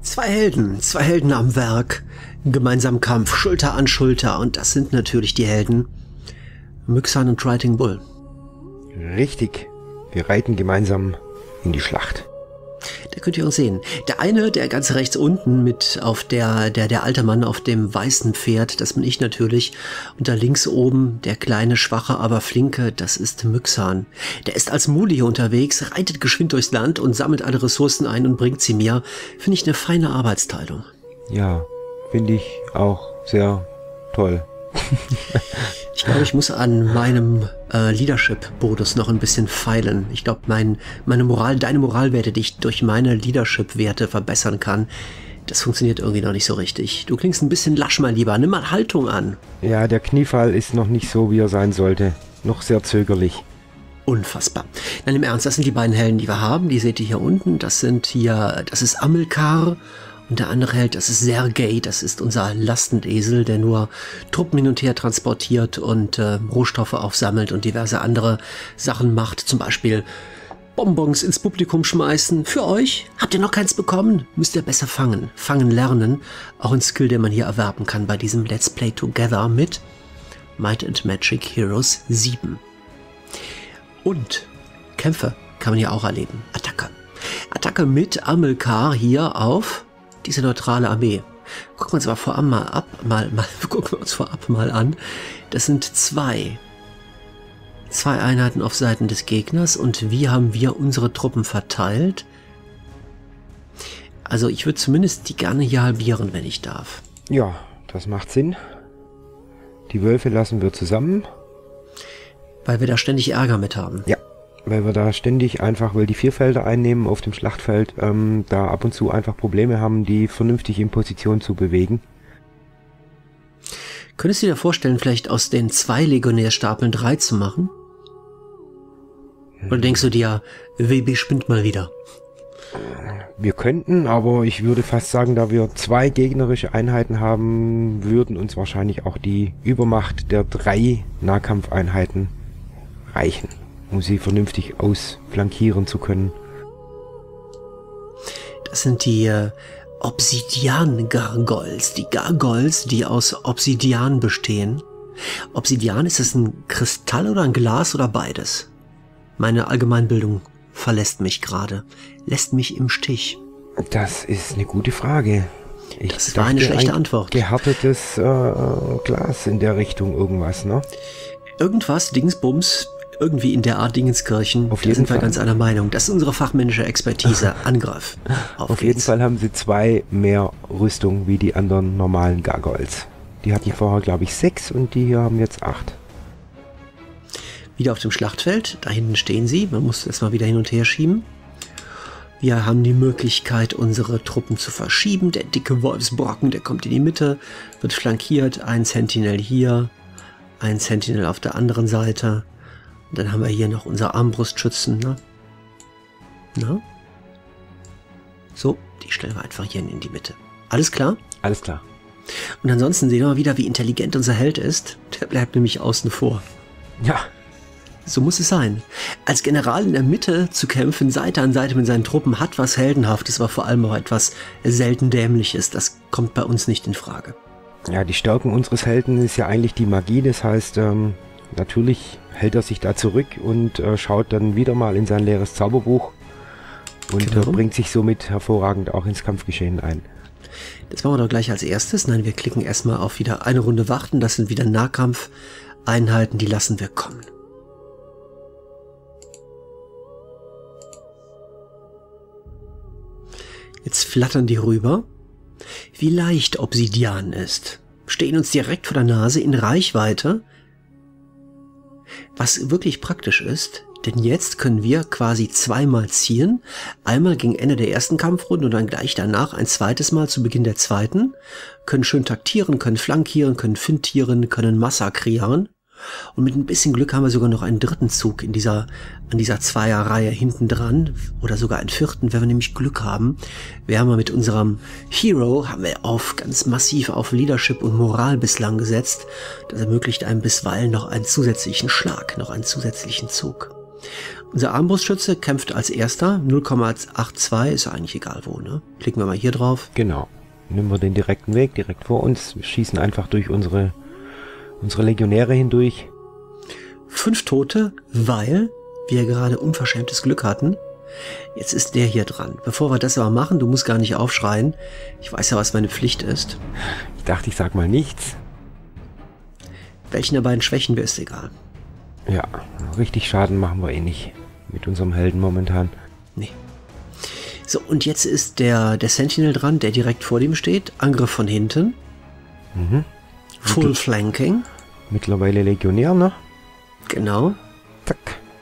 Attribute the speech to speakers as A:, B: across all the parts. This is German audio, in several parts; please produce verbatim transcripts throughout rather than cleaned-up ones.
A: Zwei Helden, zwei Helden am Werk, gemeinsam Kampf, Schulter an Schulter, und das sind natürlich die Helden Myxan und Writing Bull.
B: Richtig, wir reiten gemeinsam in die Schlacht.
A: Da könnt ihr auch sehen. Der eine, der ganz rechts unten mit auf der, der, der alte Mann auf dem weißen Pferd, das bin ich natürlich. Und da links oben, der kleine, schwache, aber flinke, das ist Myxan. Der ist als Muli hier unterwegs, reitet geschwind durchs Land und sammelt alle Ressourcen ein und bringt sie mir. Finde ich eine feine Arbeitsteilung.
B: Ja, finde ich auch sehr toll.
A: Ich glaube, ich muss an meinem äh, Leadership-Modus noch ein bisschen feilen. Ich glaube, mein, meine Moral, deine Moralwerte, die ich durch meine Leadership-Werte verbessern kann, das funktioniert irgendwie noch nicht so richtig. Du klingst ein bisschen lasch, mein Lieber. Nimm mal Haltung an.
B: Ja, der Kniefall ist noch nicht so, wie er sein sollte. Noch sehr zögerlich.
A: Unfassbar. Nein, im Ernst, das sind die beiden Helden, die wir haben. Die seht ihr hier unten. Das sind hier, das ist Amilcar. Und der andere Held, das ist Sergei, das ist unser Lastendesel, der nur Truppen hin und her transportiert und äh, Rohstoffe aufsammelt und diverse andere Sachen macht. Zum Beispiel Bonbons ins Publikum schmeißen. Für euch, habt ihr noch keins bekommen? Müsst ihr besser fangen. Fangen lernen. Auch ein Skill, den man hier erwerben kann bei diesem Let's Play Together mit Might and Magic Heroes sieben. Und Kämpfe kann man hier auch erleben. Attacke. Attacke mit Amilcar hier auf diese neutrale Armee. Gucken wir uns aber vorab mal ab, mal, mal, gucken wir uns vorab mal an. Das sind zwei. Zwei Einheiten auf Seiten des Gegners. Und wie haben wir unsere Truppen verteilt? Also ich würde zumindest die gerne hier halbieren, wenn ich darf.
B: Ja, das macht Sinn. Die Wölfe lassen wir zusammen.
A: Weil wir da ständig Ärger mit haben.
B: Ja. Weil wir da ständig einfach, weil die vier Felder einnehmen auf dem Schlachtfeld, ähm, da ab und zu einfach Probleme haben, die vernünftig in Position zu bewegen.
A: Könntest du dir vorstellen, vielleicht aus den zwei Legionärstapeln drei zu machen? Oder denkst du dir, W B spinnt mal wieder?
B: Wir könnten, aber ich würde fast sagen, da wir zwei gegnerische Einheiten haben, würden uns wahrscheinlich auch die Übermacht der drei Nahkampfeinheiten reichen, um sie vernünftig ausflankieren zu können.
A: Das sind die äh, Obsidian-Gargoyles. Die Gargoyles, die aus Obsidian bestehen. Obsidian, ist es ein Kristall oder ein Glas oder beides? Meine Allgemeinbildung verlässt mich gerade. Lässt mich im Stich.
B: Das ist eine gute Frage. Ich
A: das war eine schlechte ein Antwort.
B: Gehärtetes äh, Glas in der Richtung, irgendwas, ne?
A: Irgendwas, Dingsbums, irgendwie in der Art Dingenskirchen.
B: Auf
A: da
B: jeden
A: sind wir
B: Fall.
A: ganz einer Meinung. Das ist unsere fachmännische Expertise. Angriff.
B: Auf, Auf jeden Fall haben sie zwei mehr Rüstung wie die anderen normalen Gargoyles. Die hatten ja. vorher, glaube ich, sechs und die hier haben jetzt acht.
A: Wieder auf dem Schlachtfeld. Da hinten stehen sie. Man muss das mal wieder hin und her schieben. Wir haben die Möglichkeit, unsere Truppen zu verschieben. Der dicke Wolfsbrocken, der kommt in die Mitte, wird flankiert. Ein Sentinel hier, ein Sentinel auf der anderen Seite. Und dann haben wir hier noch unsere Armbrustschützen. Ne? Na? So, die stellen wir einfach hier in die Mitte. Alles klar?
B: Alles klar.
A: Und ansonsten sehen wir mal wieder, wie intelligent unser Held ist. Der bleibt nämlich außen vor.
B: Ja.
A: So muss es sein. Als General in der Mitte zu kämpfen, Seite an Seite mit seinen Truppen, hat was Heldenhaftes, aber vor allem auch etwas selten Dämliches. Das kommt bei uns nicht in Frage.
B: Ja, die Stärken unseres Helden ist ja eigentlich die Magie. Das heißt, ähm, natürlich hält er sich da zurück und äh, schaut dann wieder mal in sein leeres Zauberbuch und genau. äh, bringt sich somit hervorragend auch ins Kampfgeschehen ein.
A: Das machen wir doch gleich als erstes. Nein, wir klicken erstmal auf wieder eine Runde warten. Das sind wieder Nahkampfeinheiten, die lassen wir kommen. Jetzt flattern die rüber. Wie leicht Obsidian ist. Stehen uns direkt vor der Nase in Reichweite. Was wirklich praktisch ist, denn jetzt können wir quasi zweimal ziehen. Einmal gegen Ende der ersten Kampfrunde und dann gleich danach ein zweites Mal zu Beginn der zweiten. Können schön taktieren, können flankieren, können fintieren, können massakrieren. Und mit ein bisschen Glück haben wir sogar noch einen dritten Zug in dieser, an dieser Zweierreihe hinten dran. Oder sogar einen vierten, wenn wir nämlich Glück haben. Wir haben ja mit unserem Hero, haben wir auf ganz massiv auf Leadership und Moral bislang gesetzt. Das ermöglicht einem bisweilen noch einen zusätzlichen Schlag, noch einen zusätzlichen Zug. Unser Armbrustschütze kämpft als erster. null Komma zweiundachtzig ist ja eigentlich egal wo, ne? Klicken wir mal hier drauf.
B: Genau. Nehmen wir den direkten Weg, direkt vor uns. Wir schießen einfach durch unsere, unsere Legionäre hindurch.
A: Fünf Tote, weil wir gerade unverschämtes Glück hatten. Jetzt ist der hier dran. Bevor wir das aber machen, du musst gar nicht aufschreien. Ich weiß ja, was meine Pflicht ist.
B: Ich dachte, ich sag mal nichts.
A: Welchen der beiden schwächen wir, ist egal.
B: Ja, richtig Schaden machen wir eh nicht. Mit unserem Helden momentan.
A: Nee. So, und jetzt ist der, der Sentinel dran, der direkt vor dem steht. Angriff von hinten.
B: Mhm.
A: Full Mittel Flanking.
B: Mittlerweile Legionär, ne?
A: Genau.
B: Zack.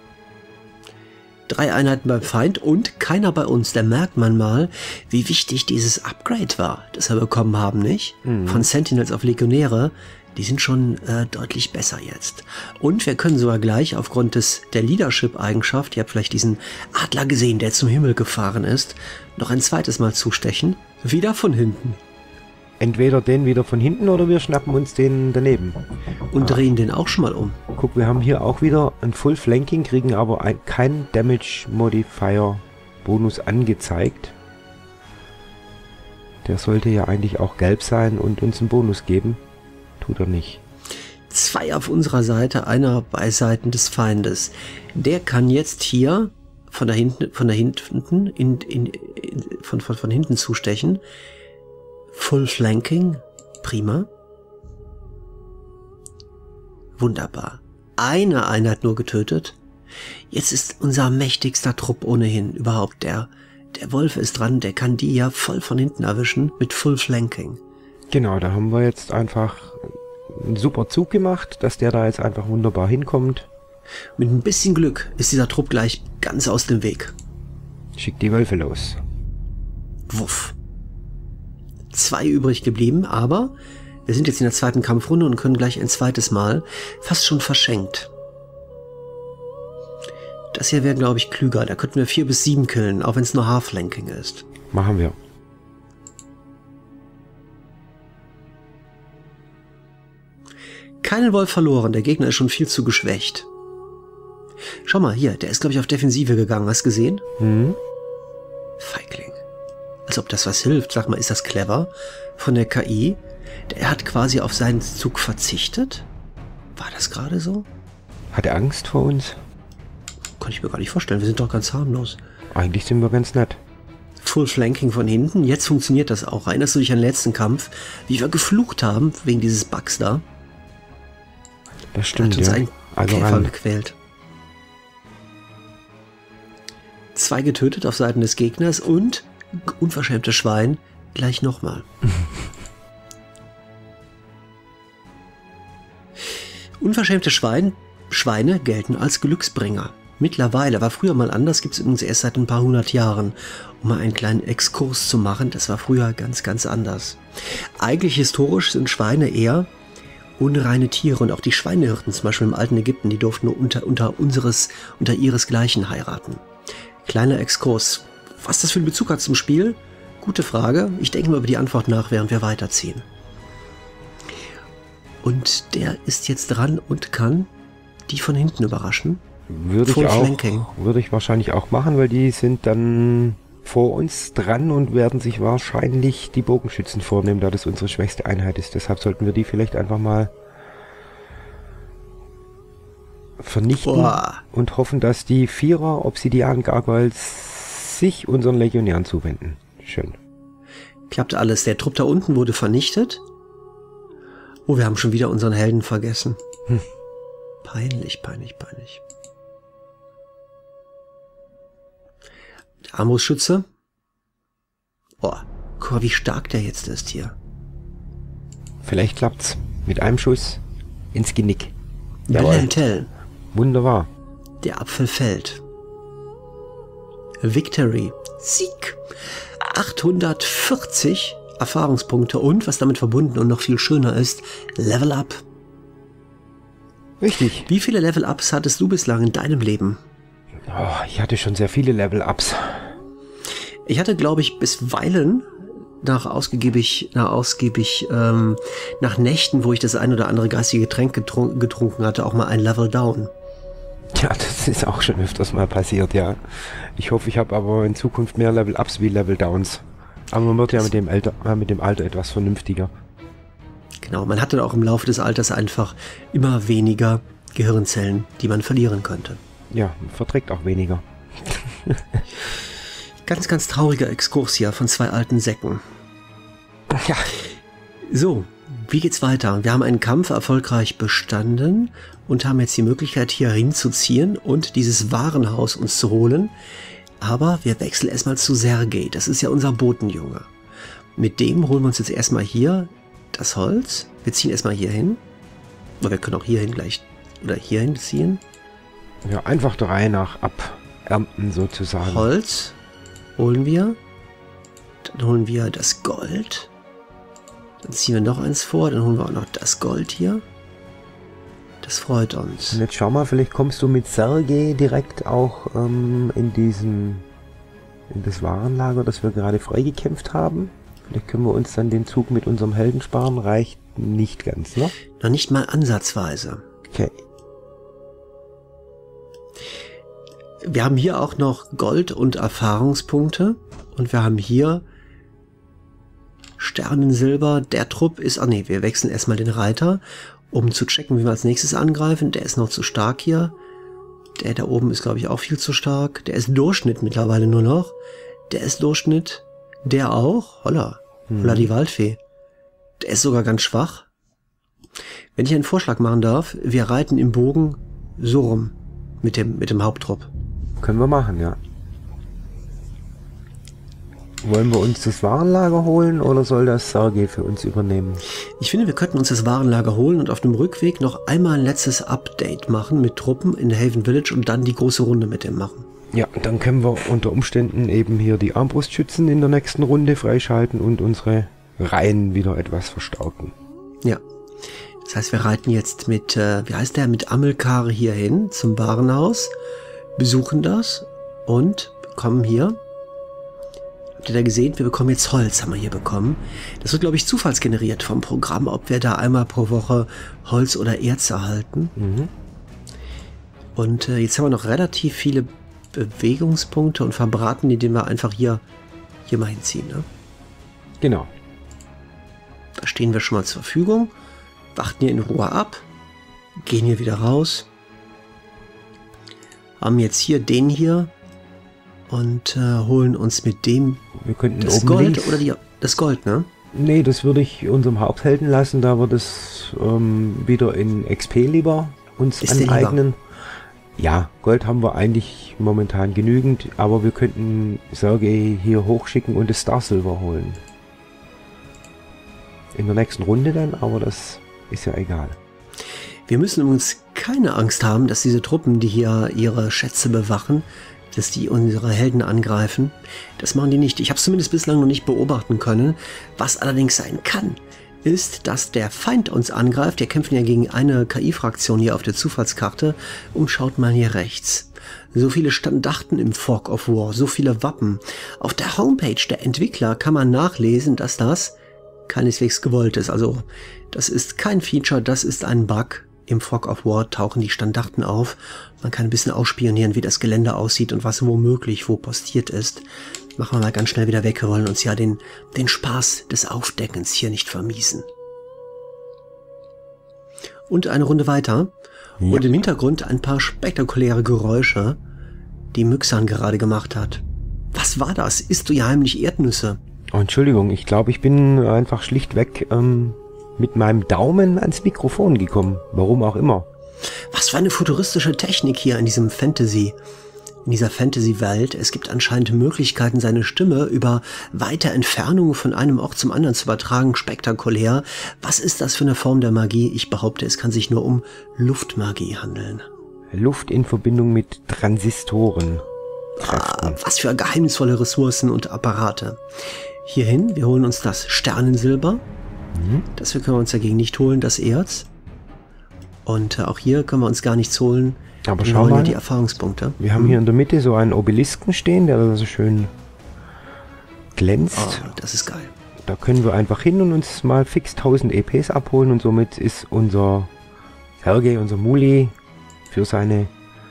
A: Drei Einheiten beim Feind und keiner bei uns. Da merkt man mal, wie wichtig dieses Upgrade war, das wir bekommen haben, nicht? Mhm. Von Sentinels auf Legionäre. Die sind schon äh, deutlich besser jetzt. Und wir können sogar gleich aufgrund des der Leadership-Eigenschaft, ihr habt vielleicht diesen Adler gesehen, der zum Himmel gefahren ist, noch ein zweites Mal zustechen. Wieder von hinten.
B: Entweder den wieder von hinten oder wir schnappen uns den daneben.
A: Und ah. drehen den auch schon mal um.
B: Guck, wir haben hier auch wieder ein Full Flanking, kriegen aber ein, kein Damage Modifier Bonus angezeigt. Der sollte ja eigentlich auch gelb sein und uns einen Bonus geben. Tut er nicht.
A: Zwei auf unserer Seite, einer bei Seiten des Feindes. Der kann jetzt hier von da hinten, von da hinten, in, in, in, von, von, von hinten zustechen. Full Flanking, prima. Wunderbar. Eine Einheit nur getötet. Jetzt ist unser mächtigster Trupp ohnehin überhaupt der. Der Wolf ist dran, der kann die ja voll von hinten erwischen mit Full Flanking.
B: Genau, da haben wir jetzt einfach einen super Zug gemacht, dass der da jetzt einfach wunderbar hinkommt.
A: Mit ein bisschen Glück ist dieser Trupp gleich ganz aus dem Weg.
B: Schickt die Wölfe los.
A: Wuff. Zwei übrig geblieben, aber wir sind jetzt in der zweiten Kampfrunde und können gleich ein zweites Mal fast schon verschenkt. Das hier wäre, glaube ich, klüger. Da könnten wir vier bis sieben killen, auch wenn es nur Half-Flanking ist.
B: Machen wir.
A: Keinen Wolf verloren, der Gegner ist schon viel zu geschwächt. Schau mal, hier, der ist, glaube ich, auf Defensive gegangen. Hast du gesehen?
B: Mhm.
A: Feigling. Als ob das was hilft. Sag mal, ist das clever von der K I? Der hat quasi auf seinen Zug verzichtet? War das gerade so?
B: Hat er Angst vor uns?
A: Kann ich mir gar nicht vorstellen. Wir sind doch ganz harmlos.
B: Eigentlich sind wir ganz nett.
A: Full Flanking von hinten. Jetzt funktioniert das auch. Erinnerst du dich an den letzten Kampf, wie wir geflucht haben wegen dieses Bugs da?
B: Das stimmt,
A: hat uns
B: ja.
A: ein
B: Also
A: Käfer
B: ran.
A: gequält. Zwei getötet auf Seiten des Gegners und unverschämte Schwein gleich nochmal. Unverschämte Schwein, Schweine gelten als Glücksbringer. Mittlerweile, war früher mal anders, gibt es übrigens erst seit ein paar hundert Jahren. Um mal einen kleinen Exkurs zu machen, das war früher ganz, ganz anders. Eigentlich historisch sind Schweine eher unreine Tiere und auch die Schweinehirten, zum Beispiel im alten Ägypten, die durften nur unter, unter unseres, unter ihresgleichen heiraten. Kleiner Exkurs. Was das für einen Bezug hat zum Spiel? Gute Frage. Ich denke mal über die Antwort nach, während wir weiterziehen. Und der ist jetzt dran und kann die von hinten überraschen.
B: Würde ich auch, würde ich wahrscheinlich auch machen, weil die sind dann vor uns dran und werden sich wahrscheinlich die Bogenschützen vornehmen, da das unsere schwächste Einheit ist. Deshalb sollten wir die vielleicht einfach mal vernichten. Boah. Und hoffen, dass die Vierer Obsidian-Gargoyles sich unseren Legionären zuwenden. Schön.
A: Klappt alles. Der Trupp da unten wurde vernichtet. Oh, wir haben schon wieder unseren Helden vergessen. Hm. Peinlich, peinlich, peinlich. Der Armbrustschütze. Oh, guck mal, wie stark der jetzt ist hier.
B: Vielleicht klappt's. Mit einem Schuss ins Genick.
A: Wilhelm Tell.
B: Wunderbar.
A: Der Apfel fällt. Victory. Sieg. achthundertvierzig Erfahrungspunkte und, was damit verbunden und noch viel schöner ist, Level Up.
B: Richtig.
A: Wie viele Level Ups hattest du bislang in deinem Leben?
B: Oh, ich hatte schon sehr viele Level Ups.
A: Ich hatte, glaube ich, bisweilen nach ausgiebig, nach ausgiebig, ähm, nach Nächten, wo ich das ein oder andere geistige Getränk getrunken, getrunken hatte, auch mal ein Level Down.
B: Ja, das ist auch schon öfters mal passiert, ja. Ich hoffe, ich habe aber in Zukunft mehr Level-Ups wie Level-Downs. Aber man wird das ja mit dem, Alter, äh, mit dem Alter etwas vernünftiger.
A: Genau, man hat dann auch im Laufe des Alters einfach immer weniger Gehirnzellen, die man verlieren könnte.
B: Ja, verträgt auch weniger.
A: Ganz, ganz trauriger Exkurs hier von zwei alten Säcken.
B: Ja.
A: So, wie geht's weiter? Wir haben einen Kampf erfolgreich bestanden und haben jetzt die Möglichkeit, hier hinzuziehen und dieses Warenhaus uns zu holen. Aber wir wechseln erstmal zu Sergei. Das ist ja unser Botenjunge. Mit dem holen wir uns jetzt erstmal hier das Holz. Wir ziehen erstmal hier hin. Oder wir können auch hier hin gleich oder hier hin ziehen.
B: Ja, einfach der Reihe nach abernten sozusagen.
A: Holz holen wir. Dann holen wir das Gold. Dann ziehen wir noch eins vor. Dann holen wir auch noch das Gold hier. Das freut uns.
B: Und jetzt schau mal, vielleicht kommst du mit Sergei direkt auch ähm, in diesen in das Warenlager, das wir gerade freigekämpft haben. Vielleicht können wir uns dann den Zug mit unserem Helden sparen. Reicht nicht ganz, ne?
A: Noch nicht mal ansatzweise.
B: Okay.
A: Wir haben hier auch noch Gold und Erfahrungspunkte. Und wir haben hier Sternensilber. Der Trupp ist... Ah ne, wir wechseln erstmal den Reiter, um zu checken, wie wir als nächstes angreifen. Der ist noch zu stark hier. Der da oben ist, glaube ich, auch viel zu stark. Der ist Durchschnitt mittlerweile nur noch. Der ist Durchschnitt. Der auch. Holla. Holla, die Waldfee. Der ist sogar ganz schwach. Wenn ich einen Vorschlag machen darf, wir reiten im Bogen so rum. Mit dem, mit dem Haupttrupp.
B: Können wir machen, ja. Wollen wir uns das Warenlager holen oder soll das Sergei für uns übernehmen?
A: Ich finde, wir könnten uns das Warenlager holen und auf dem Rückweg noch einmal ein letztes Update machen mit Truppen in Haven Village und dann die große Runde mit dem machen.
B: Ja, dann können wir unter Umständen eben hier die Armbrustschützen in der nächsten Runde freischalten und unsere Reihen wieder etwas verstärken.
A: Ja. Das heißt, wir reiten jetzt mit, äh, wie heißt der, mit Amilcar hier hin zum Warenhaus, besuchen das und bekommen hier, habt ihr da gesehen, wir bekommen jetzt Holz, haben wir hier bekommen. Das wird, glaube ich, zufallsgeneriert vom Programm, ob wir da einmal pro Woche Holz oder Erz erhalten.
B: Mhm.
A: Und äh, jetzt haben wir noch relativ viele Bewegungspunkte und verbraten, indem wir einfach hier, hier mal hinziehen. Ne?
B: Genau.
A: Da stehen wir schon mal zur Verfügung. Warten hier in Ruhe ab, gehen hier wieder raus, haben jetzt hier den hier und äh, holen uns mit dem
B: wir könnten
A: das
B: oben
A: Gold
B: links.
A: oder die, das Gold, ne?
B: Nee, das würde ich unserem Haupthelden lassen, da wir das ähm, wieder in X P lieber uns
A: Ist der
B: aneignen. Ja, Gold haben wir eigentlich momentan genügend, aber wir könnten Sergei hier hochschicken und das Star Silver holen. In der nächsten Runde dann, aber das ist ja egal.
A: Wir müssen uns keine Angst haben, dass diese Truppen, die hier ihre Schätze bewachen, dass die unsere Helden angreifen. Das machen die nicht. Ich habe es zumindest bislang noch nicht beobachten können. Was allerdings sein kann, ist, dass der Feind uns angreift. Wir kämpfen ja gegen eine K I-Fraktion hier auf der Zufallskarte. Und schaut mal hier rechts. So viele Standarten im Fog of War, so viele Wappen. Auf der Homepage der Entwickler kann man nachlesen, dass das keineswegs gewollt ist. Also das ist kein Feature, das ist ein Bug. Im Fog of War tauchen die Standarten auf. Man kann ein bisschen ausspionieren, wie das Gelände aussieht und was womöglich wo postiert ist. Machen wir mal ganz schnell wieder weg. Wir wollen uns ja den, den Spaß des Aufdeckens hier nicht vermiesen. Und eine Runde weiter. Ja. Und im Hintergrund ein paar spektakuläre Geräusche, die Myxan gerade gemacht hat. Was war das? Isst du ja heimlich Erdnüsse?
B: Oh, Entschuldigung, ich glaube, ich bin einfach schlichtweg ähm, mit meinem Daumen ans Mikrofon gekommen. Warum auch immer.
A: Was für eine futuristische Technik hier in diesem Fantasy, in dieser Fantasy-Welt. Es gibt anscheinend Möglichkeiten, seine Stimme über weite Entfernungen von einem Ort zum anderen zu übertragen. Spektakulär. Was ist das für eine Form der Magie? Ich behaupte, es kann sich nur um Luftmagie handeln.
B: Luft in Verbindung mit Transistoren.
A: Ah, was für geheimnisvolle Ressourcen und Apparate. Hierhin, wir holen uns das Sternensilber. Mhm. Das können wir uns dagegen nicht holen, das Erz. Und äh, auch hier können wir uns gar nichts holen.
B: Aber
A: wir
B: schau
A: holen
B: mal,
A: ja die Erfahrungspunkte.
B: Wir haben hier in der Mitte so einen Obelisken stehen, der da so schön glänzt.
A: Oh, das ist geil.
B: Da können wir einfach hin und uns mal fix tausend E Ps abholen und somit ist unser Sergei, unser Muli, für seine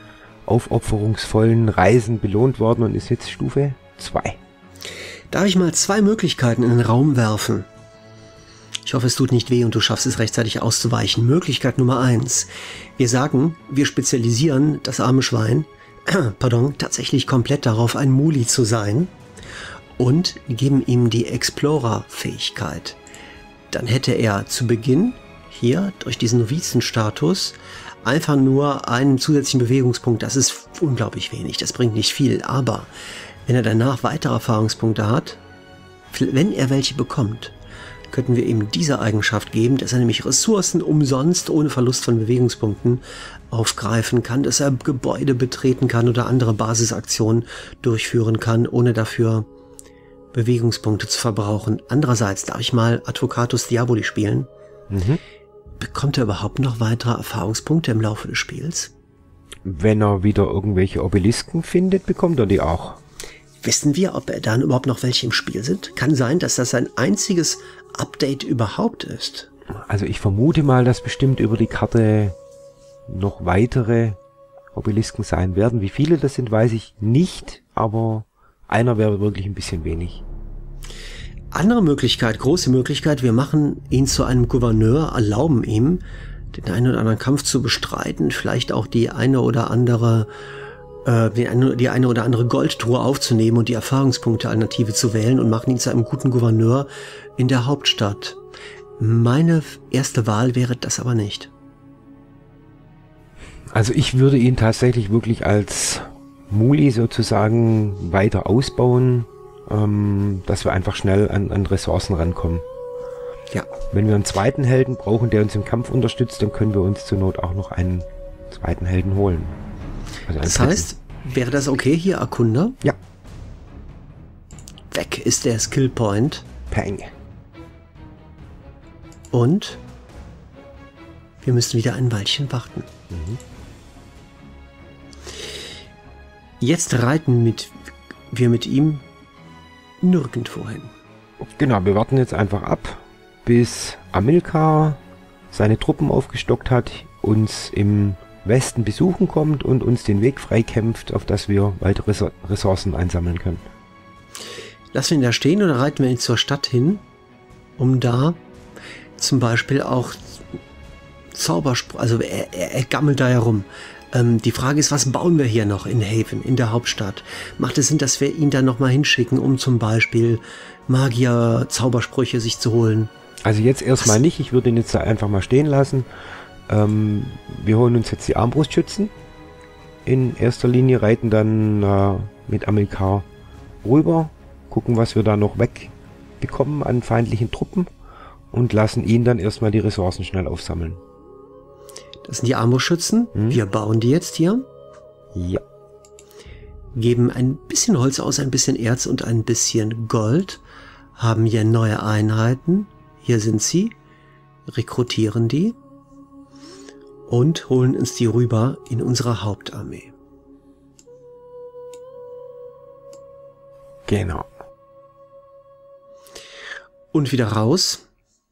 B: aufopferungsvollen Reisen belohnt worden und ist jetzt Stufe zwei.
A: Darf ich mal zwei Möglichkeiten in den Raum werfen? Ich hoffe, es tut nicht weh und du schaffst es rechtzeitig auszuweichen. Möglichkeit Nummer eins. Wir sagen, wir spezialisieren das arme Schwein, äh, pardon, tatsächlich komplett darauf, ein Muli zu sein und geben ihm die Explorer-Fähigkeit. Dann hätte er zu Beginn hier durch diesen Novizenstatus einfach nur einen zusätzlichen Bewegungspunkt. Das ist unglaublich wenig, das bringt nicht viel, aber wenn er danach weitere Erfahrungspunkte hat, wenn er welche bekommt, könnten wir ihm diese Eigenschaft geben, dass er nämlich Ressourcen umsonst ohne Verlust von Bewegungspunkten aufgreifen kann, dass er Gebäude betreten kann oder andere Basisaktionen durchführen kann, ohne dafür Bewegungspunkte zu verbrauchen. Andererseits darf ich mal Advocatus Diaboli spielen.
B: Mhm.
A: Bekommt er überhaupt noch weitere Erfahrungspunkte im Laufe des Spiels?
B: Wenn er wieder irgendwelche Obelisken findet, bekommt er die auch.
A: Wissen wir, ob er dann überhaupt noch welche im Spiel sind? Kann sein, dass das ein einziges Update überhaupt ist.
B: Also ich vermute mal, dass bestimmt über die Karte noch weitere Obelisken sein werden. Wie viele das sind, weiß ich nicht, aber einer wäre wirklich ein bisschen wenig.
A: Andere Möglichkeit, große Möglichkeit, wir machen ihn zu einem Gouverneur, erlauben ihm, den einen oder anderen Kampf zu bestreiten, vielleicht auch die eine oder andere äh, die, eine, die eine oder andere Goldtruhe aufzunehmen und die Erfahrungspunkte-Alternative zu wählen und machen ihn zu einem guten Gouverneur in der Hauptstadt. Meine erste Wahl wäre das aber nicht.
B: Also ich würde ihn tatsächlich wirklich als Muli sozusagen weiter ausbauen, ähm, dass wir einfach schnell an, an Ressourcen rankommen.
A: Ja.
B: Wenn wir einen zweiten Helden brauchen, der uns im Kampf unterstützt, dann können wir uns zur Not auch noch einen zweiten Helden holen. Also
A: das heißt, wäre das okay hier, Erkunder?
B: Ja.
A: Weg ist der Skillpoint.
B: Peng.
A: Und wir müssen wieder ein Weilchen warten.
B: Mhm.
A: Jetzt reiten mit, wir mit ihm nirgendwo hin.
B: Genau, wir warten jetzt einfach ab, bis Amilcar seine Truppen aufgestockt hat, uns im Westen besuchen kommt und uns den Weg freikämpft, auf das wir weitere Ressourcen einsammeln können.
A: Lassen wir ihn da stehen oder reiten wir ihn zur Stadt hin, um da zum Beispiel auch Zauberspruch, also er, er, er gammelt da herum. Ähm, die Frage ist, was bauen wir hier noch in Haven, in der Hauptstadt? Macht es Sinn, dass wir ihn dann nochmal hinschicken, um zum Beispiel Magier-Zaubersprüche sich zu holen?
B: Also jetzt erstmal nicht, ich würde ihn jetzt da einfach mal stehen lassen. Ähm, wir holen uns jetzt die Armbrustschützen. In erster Linie reiten dann äh, mit Amilcar rüber, gucken, was wir da noch wegbekommen an feindlichen Truppen und lassen ihn dann erstmal die Ressourcen schnell aufsammeln.
A: Das sind die Armbrustschützen. Hm. Wir bauen die jetzt hier.
B: Ja.
A: Geben ein bisschen Holz aus, ein bisschen Erz und ein bisschen Gold. Haben hier neue Einheiten. Hier sind sie. Rekrutieren die. Und holen uns die rüber in unsere Hauptarmee.
B: Genau.
A: Und wieder raus.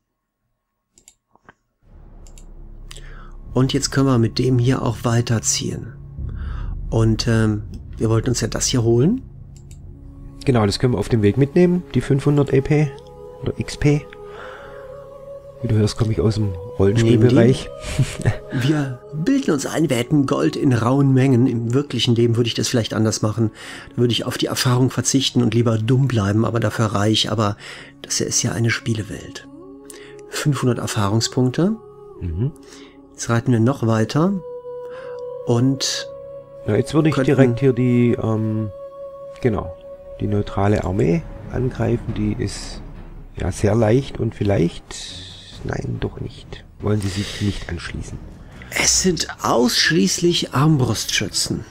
A: Und jetzt können wir mit dem hier auch weiterziehen. Und ähm, wir wollten uns ja das hier holen.
B: Genau, das können wir auf dem Weg mitnehmen. Die fünfhundert E P oder X P. Wie du hörst, komme ich aus dem Rollenspielbereich.
A: Wir bilden uns ein, wir hätten Gold in rauen Mengen. Im wirklichen Leben würde ich das vielleicht anders machen. Da würde ich auf die Erfahrung verzichten und lieber dumm bleiben, aber dafür reich. Aber das hier ist ja eine Spielewelt. fünfhundert Erfahrungspunkte.
B: Mhm.
A: Jetzt reiten wir noch weiter. Und
B: ja, jetzt würde ich direkt hier die, ähm, genau, die neutrale Armee angreifen. Die ist ja sehr leicht und vielleicht... Nein, doch nicht. Wollen Sie sich nicht anschließen?
A: Es sind ausschließlich Armbrustschützen.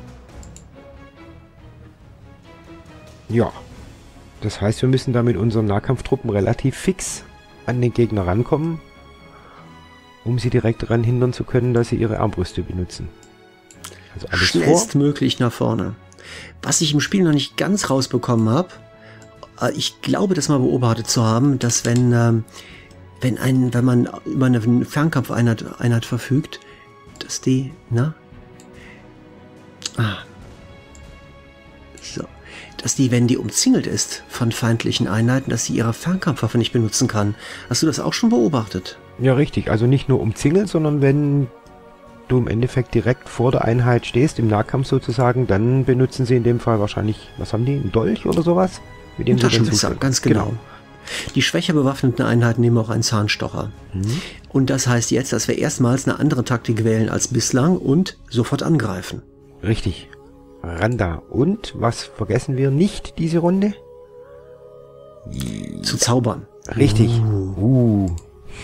B: Ja. Das heißt, wir müssen da mit unseren Nahkampftruppen relativ fix an den Gegner rankommen, um sie direkt daran hindern zu können, dass sie ihre Armbrüste benutzen. Also alles
A: schnellstmöglich nach vorne. Was ich im Spiel noch nicht ganz rausbekommen habe, ich glaube, das mal beobachtet zu haben, dass wenn... Ähm, Wenn, ein, wenn man über eine Fernkampfeinheit Einheit verfügt, dass die, na, Ah. So. Dass die, wenn die umzingelt ist von feindlichen Einheiten, dass sie ihre Fernkampfwaffe nicht benutzen kann. Hast du das auch schon beobachtet?
B: Ja, richtig. Also nicht nur umzingelt, sondern wenn du im Endeffekt direkt vor der Einheit stehst, im Nahkampf sozusagen, dann benutzen sie in dem Fall wahrscheinlich, was haben die, einen Dolch oder sowas? Mit dem
A: Ein Taschenmesser, ganz genau. genau. Die schwächer bewaffneten Einheiten nehmen auch einen Zahnstocher. Mhm. Und das heißt jetzt, dass wir erstmals eine andere Taktik wählen als bislang und sofort angreifen.
B: Richtig. Randa. Und, was vergessen wir nicht diese Runde?
A: Zu zaubern.
B: Richtig. Uh. uh.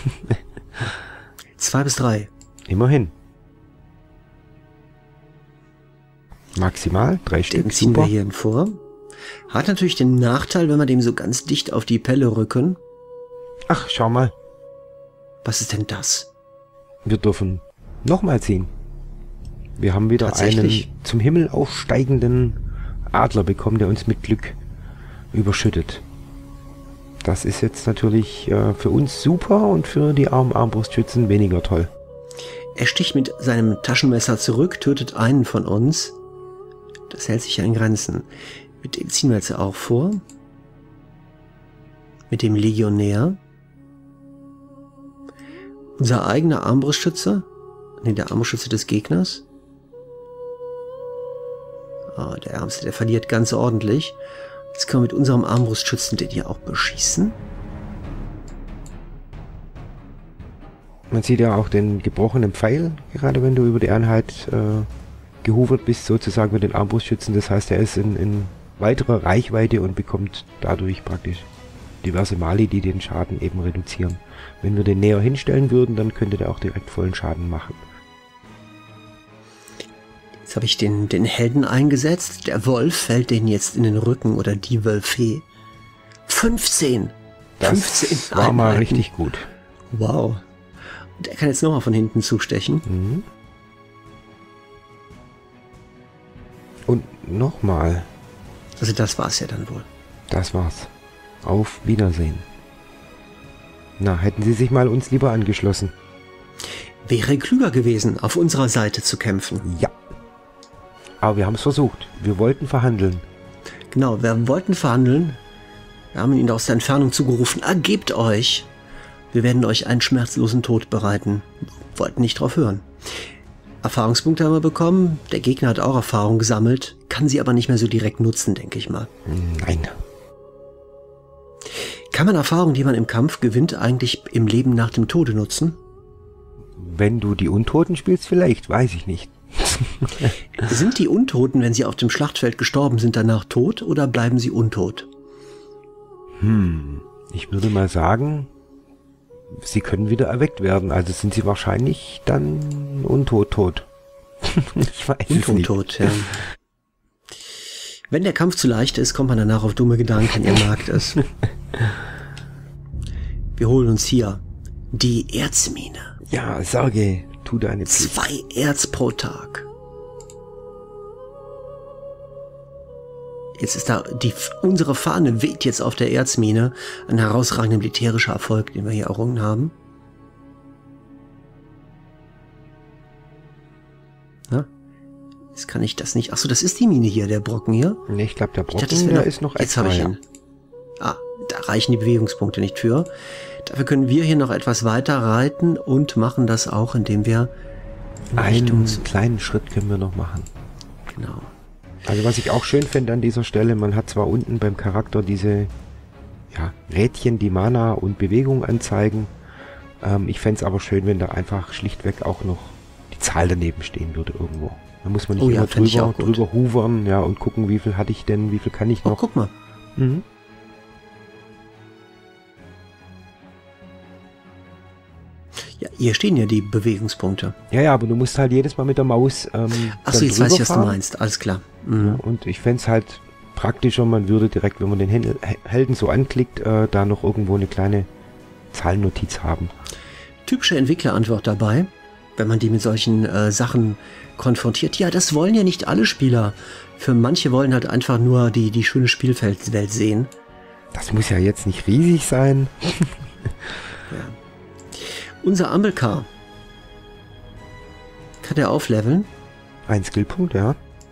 A: Zwei bis drei.
B: Immerhin. Maximal, drei Stück.
A: Den ziehen wir hier vor. Hat natürlich den Nachteil, wenn wir dem so ganz dicht auf die Pelle rücken.
B: Ach, schau mal.
A: Was ist denn das?
B: Wir dürfen nochmal ziehen. Wir haben wieder einen zum Himmel aufsteigenden Adler bekommen, der uns mit Glück überschüttet. Das ist jetzt natürlich äh, für uns super und für die armen Armbrustschützen weniger toll.
A: Er sticht mit seinem Taschenmesser zurück, tötet einen von uns. Das hält sich ja in Grenzen. Mit dem ziehen wir jetzt auch vor. Mit dem Legionär. Unser eigener Armbrustschütze. Ne, der Armbrustschütze des Gegners. Oh, der Ärmste, der verliert ganz ordentlich. Jetzt können wir mit unserem Armbrustschützen den hier auch beschießen.
B: Man sieht ja auch den gebrochenen Pfeil, gerade wenn du über die Einheit äh, gehuvert bist, sozusagen mit den Armbrustschützen. Das heißt, er ist in, in weiterer Reichweite und bekommt dadurch praktisch diverse Mali, die den Schaden eben reduzieren. Wenn wir den näher hinstellen würden, dann könnte der auch direkt vollen Schaden machen.
A: Jetzt habe ich den, den Helden eingesetzt. Der Wolf fällt den jetzt in den Rücken oder die Wölfe. fünfzehn!
B: Das fünfzehn war mal richtig gut.
A: Wow. Und er kann jetzt nochmal von hinten zustechen.
B: Mhm. Und nochmal.
A: Also das war's ja dann wohl.
B: Das war's. Auf Wiedersehen. Na, hätten Sie sich mal uns lieber angeschlossen.
A: Wäre klüger gewesen, auf unserer Seite zu kämpfen.
B: Ja. Aber wir haben es versucht. Wir wollten verhandeln.
A: Genau, wir wollten verhandeln. Wir haben ihnen aus der Entfernung zugerufen, ergebt euch. Wir werden euch einen schmerzlosen Tod bereiten. Wollten nicht drauf hören. Erfahrungspunkte haben wir bekommen. Der Gegner hat auch Erfahrung gesammelt. Kann sie aber nicht mehr so direkt nutzen, denke ich mal.
B: Nein.
A: Kann man Erfahrungen, die man im Kampf gewinnt, eigentlich im Leben nach dem Tode nutzen?
B: Wenn du die Untoten spielst, vielleicht. Weiß ich nicht.
A: Sind die Untoten, wenn sie auf dem Schlachtfeld gestorben sind, danach tot oder bleiben sie untot?
B: Hm, ich würde mal sagen, sie können wieder erweckt werden. Also sind sie wahrscheinlich dann untot tot. Ich weiß es nicht.
A: Untot, ja. Wenn der Kampf zu leicht ist, kommt man danach auf dumme Gedanken, ihr merkt es. Wir holen uns hier die Erzmine.
B: Ja, Sergej, tu deine Pflicht.
A: Zwei Erz pro Tag. Jetzt ist da, die, unsere Fahne weht jetzt auf der Erzmine. Ein herausragender militärischer Erfolg, den wir hier errungen haben. Na? Jetzt kann ich das nicht. Achso, das ist die Mine hier, der Brocken hier.
B: Nee, ich glaube, der Brocken,
A: ich dachte,
B: der
A: noch,
B: ist noch
A: Jetzt habe ich ihn. Ah, da reichen die Bewegungspunkte nicht für. Dafür können wir hier noch etwas weiter reiten und machen das auch, indem wir
B: einen kleinen Schritt können wir noch machen.
A: Genau.
B: Also was ich auch schön finde an dieser Stelle, man hat zwar unten beim Charakter diese ja, Rädchen, die Mana und Bewegung anzeigen. Ähm, ich fände es aber schön, wenn da einfach schlichtweg auch noch die Zahl daneben stehen würde irgendwo. Da muss man nicht
A: oh,
B: immer
A: ja,
B: drüber, drüber hovern, ja, und gucken, wie viel hatte ich denn, wie viel kann ich noch.
A: Oh, guck mal.
B: Mhm.
A: Ja, hier stehen ja die Bewegungspunkte.
B: Ja, ja, aber du musst halt jedes Mal mit der Maus ähm,
A: Achso, jetzt weiß ich, was du meinst. Alles klar. Mhm.
B: Ja, und ich fände es halt praktischer, man würde direkt, wenn man den Helden so anklickt, äh, da noch irgendwo eine kleine Zahlennotiz haben.
A: Typische Entwicklerantwort dabei, wenn man die mit solchen äh, Sachen konfrontiert. Ja, das wollen ja nicht alle Spieler. Für manche wollen halt einfach nur die, die schöne Spielfeldwelt sehen.
B: Das muss ja jetzt nicht riesig sein.
A: Ja. Unser Amilcar. Kann der aufleveln?
B: Ein Skillpunkt, ja.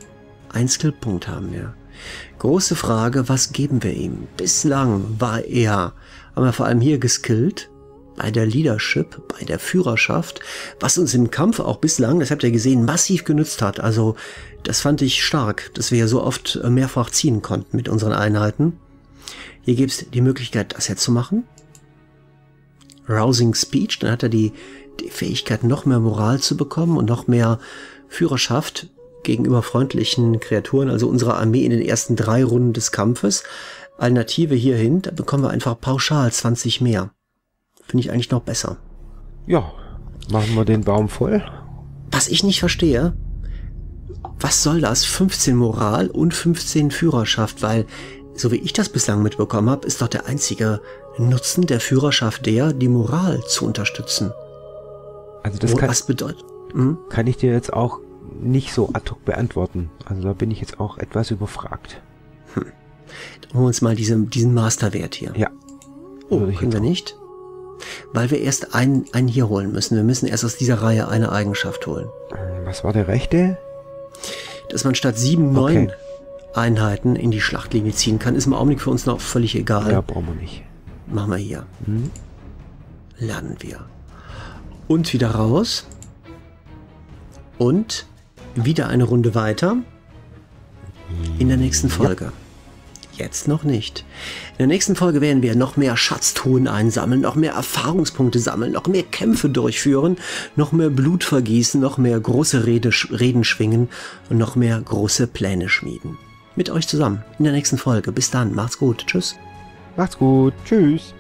A: Ein Skillpunkt haben wir. Große Frage, was geben wir ihm? Bislang war er, haben wir vor allem hier geskillt, bei der Leadership, bei der Führerschaft, was uns im Kampf auch bislang, das habt ihr gesehen, massiv genützt hat. Also das fand ich stark, dass wir ja so oft mehrfach ziehen konnten mit unseren Einheiten. Hier gibt es die Möglichkeit, das jetzt zu machen. Rousing Speech, dann hat er die, die Fähigkeit, noch mehr Moral zu bekommen und noch mehr Führerschaft gegenüber freundlichen Kreaturen, also unserer Armee in den ersten drei Runden des Kampfes. Alternative hierhin, da bekommen wir einfach pauschal zwanzig mehr. Finde ich eigentlich noch besser.
B: Ja, machen wir den Baum voll.
A: Was ich nicht verstehe, was soll das? fünfzehn Moral und fünfzehn Führerschaft, weil, so wie ich das bislang mitbekommen habe, ist doch der einzige Nutzen der Führerschaft der, die Moral zu unterstützen.
B: Also das kann,
A: was bedeutet? Hm?
B: kann ich dir jetzt auch nicht so ad hoc beantworten. Also da bin ich jetzt auch etwas überfragt.
A: Hm. Dann holen wir uns mal diesen, diesen Masterwert hier.
B: Ja.
A: Oh, können wir nicht? Weil wir erst einen, einen hier holen müssen. Wir müssen erst aus dieser Reihe eine Eigenschaft holen.
B: Was war der rechte?
A: Dass man statt sieben, neun
B: Okay.
A: Einheiten in die Schlachtlinie ziehen kann, ist im Augenblick für uns noch völlig egal.
B: Ja, brauchen wir nicht.
A: Machen wir hier.
B: Hm?
A: Lernen wir. Und wieder raus. Und wieder eine Runde weiter. In der nächsten Folge. Jetzt noch nicht. In der nächsten Folge werden wir noch mehr Schatztruhen einsammeln, noch mehr Erfahrungspunkte sammeln, noch mehr Kämpfe durchführen, noch mehr Blut vergießen, noch mehr große Rede, Reden schwingen und noch mehr große Pläne schmieden. Mit euch zusammen in der nächsten Folge. Bis dann, macht's gut. Tschüss.
B: Macht's gut. Tschüss.